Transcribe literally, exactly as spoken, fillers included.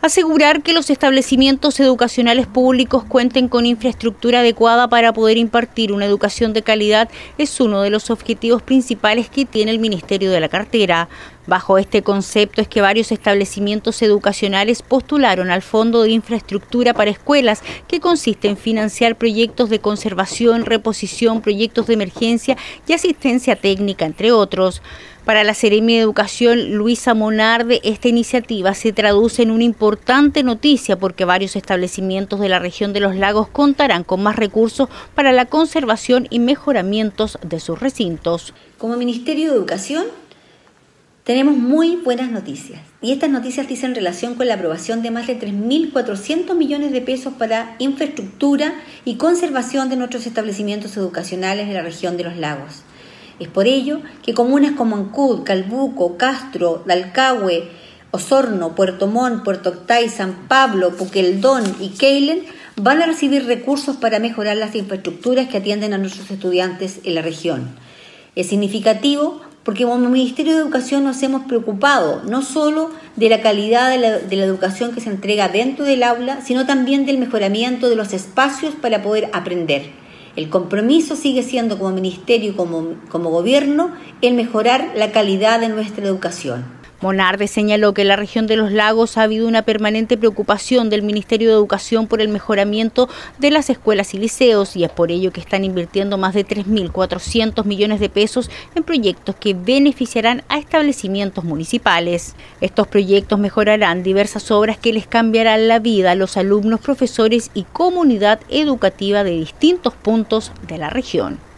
Asegurar que los establecimientos educacionales públicos cuenten con infraestructura adecuada para poder impartir una educación de calidad es uno de los objetivos principales que tiene el Ministerio de la Cartera. Bajo este concepto es que varios establecimientos educacionales postularon al Fondo de Infraestructura para Escuelas, que consiste en financiar proyectos de conservación, reposición, proyectos de emergencia y asistencia técnica, entre otros. Para la Seremi de Educación, Luisa Monarde, esta iniciativa se traduce en una importante noticia porque varios establecimientos de la región de los lagos contarán con más recursos para la conservación y mejoramientos de sus recintos. Como Ministerio de Educación tenemos muy buenas noticias y estas noticias dicen relación con la aprobación de más de tres mil cuatrocientos millones de pesos para infraestructura y conservación de nuestros establecimientos educacionales de la región de los lagos. Es por ello que comunas como Ancud, Calbuco, Castro, Dalcahue, Osorno, Puerto Montt, Puerto Octay, San Pablo, Puqueldón y Keilen van a recibir recursos para mejorar las infraestructuras que atienden a nuestros estudiantes en la región. Es significativo porque como Ministerio de Educación nos hemos preocupado no solo de la calidad de la, de la educación que se entrega dentro del aula, sino también del mejoramiento de los espacios para poder aprender. El compromiso sigue siendo como Ministerio y como, como Gobierno el mejorar la calidad de nuestra educación. Monarde señaló que en la región de los lagos ha habido una permanente preocupación del Ministerio de Educación por el mejoramiento de las escuelas y liceos y es por ello que están invirtiendo más de tres mil cuatrocientos millones de pesos en proyectos que beneficiarán a establecimientos municipales. Estos proyectos mejorarán diversas obras que les cambiarán la vida a los alumnos, profesores y comunidad educativa de distintos puntos de la región.